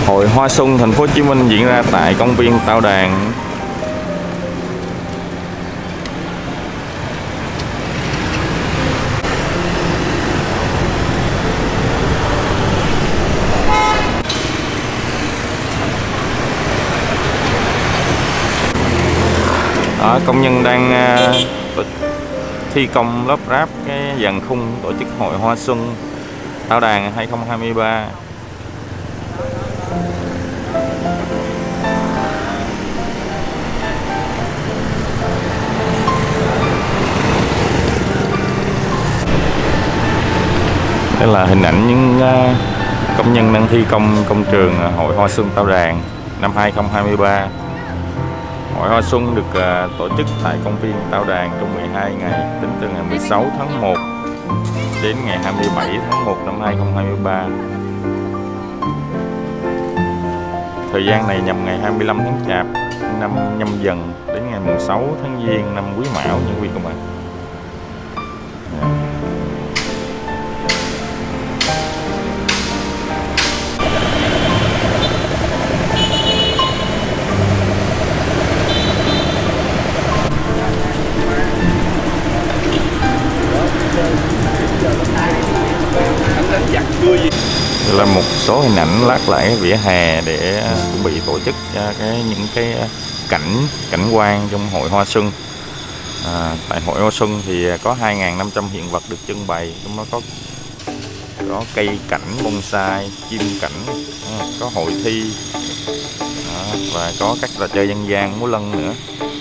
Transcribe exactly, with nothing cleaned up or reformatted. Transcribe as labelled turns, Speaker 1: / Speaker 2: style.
Speaker 1: Hội Hoa Xuân thành phố Hồ Chí Minh diễn ra tại công viên Tao Đàn. Đó, công nhân đang uh, thi công lắp ráp cái dàn khung tổ chức Hội Hoa Xuân Tao Đàn hai không hai ba. Đây là hình ảnh những uh, công nhân đang thi công công trường Hội Hoa Xuân Tao Đàn năm hai không hai ba. Hội Hoa Xuân được uh, tổ chức tại công viên Tao Đàn trong mười hai ngày, tính từ ngày mười sáu tháng một đến ngày hai mươi bảy tháng một năm hai không hai ba. Thời gian này nhằm ngày hai mươi lăm tháng Chạp năm Nhâm Dần đến ngày mùng sáu tháng Giêng năm Quý Mão nha quý vị các bạn. Đây là một số hình ảnh lát lại vỉa hè để chuẩn bị tổ chức cái những cái cảnh cảnh quan trong Hội Hoa Xuân. À, tại Hội Hoa Xuân thì có hai nghìn năm trăm hiện vật được trưng bày, trong đó có có cây cảnh bonsai, chim cảnh, có hội thi, à, và có các trò chơi dân gian múa lân nữa.